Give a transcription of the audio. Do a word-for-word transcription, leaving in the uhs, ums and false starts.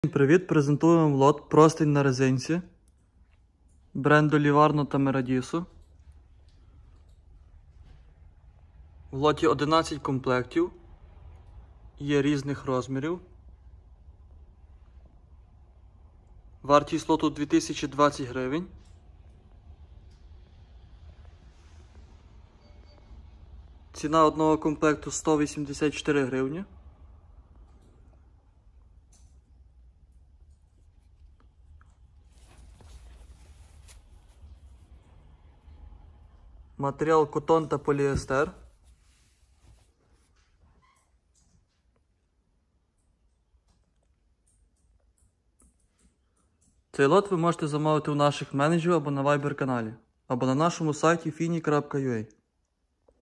Всім привіт! Презентуємо лот простинь на резинці бренду Livarno та Meradisу. В лоті одинадцять комплектів, є різних розмірів. Вартість лоту дві тисячі двадцять гривень. Ціна одного комплекту сто вісімдесят чотири гривні. Матеріал котон та поліестер. Цей лот ви можете замовити у наших менеджерів або на Viber каналі, або на нашому сайті fini крапка ua.